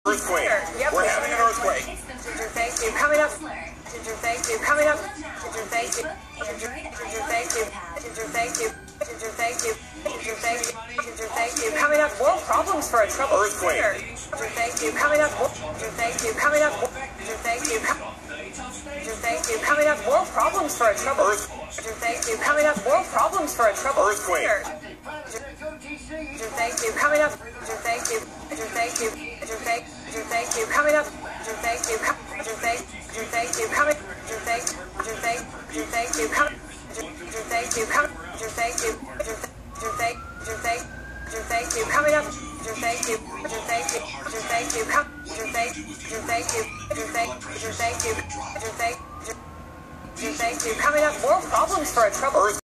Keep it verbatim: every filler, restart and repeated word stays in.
Earthquake. Yep. We're having an earthquake. Ginger, thank you. Coming up. Ginger, thank you. Coming up. Ginger, thank you. Ginger, Ginger, thank you. Ginger, thank you. Ginger, thank you. Ginger, thank you. Ginger, thank you. Coming up. More problems for a trouble. Earthquake. Ginger, thank you. Coming up. Ginger, thank you. Coming up. Ginger, thank you. Ginger, thank you. Coming up. More problems for a trouble. Ginger, thank you. Coming up. More problems for a trouble. Earthquake. Ginger, thank you. Coming up. Ginger, thank you. Ginger, thank you. Ginger, thank Ginger, thank you. Coming up. Ginger, thank you. Ginger, thank Ginger, thank you. Coming. Ginger, thank Ginger, thank Ginger, thank you. Coming. Ginger, thank you. Coming. Ginger, thank you. Ginger, thank Ginger, thank Ginger, thank you. Coming up. Ginger, thank you. Ginger, thank you. Ginger, thank you. Come. Ginger, thank Ginger, thank you. Ginger, thank Ginger, thank you. Ginger, thank Ginger, thank you. Coming up. More problems for a trouble.